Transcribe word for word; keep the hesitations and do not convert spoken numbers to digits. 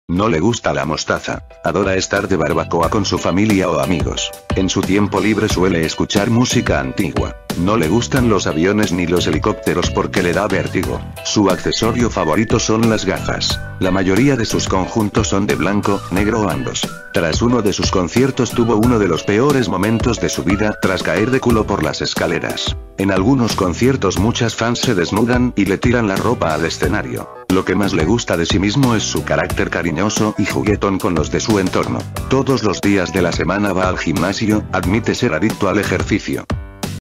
No le gusta la mostaza. Adora estar de barbacoa con su familia o amigos. En su tiempo libre suele escuchar música antigua. No le gustan los aviones ni los helicópteros porque le da vértigo. Su accesorio favorito son las gafas. La mayoría de sus conjuntos son de blanco, negro o ambos. Tras uno de sus conciertos tuvo uno de los peores momentos de su vida tras caer de culo por las escaleras. En algunos conciertos muchas fans se desnudan y le tiran la ropa al escenario. Lo que más le gusta de sí mismo es su carácter cariñoso y juguetón con los de su entorno. Todos los días de la semana va al gimnasio, admite ser adicto al ejercicio.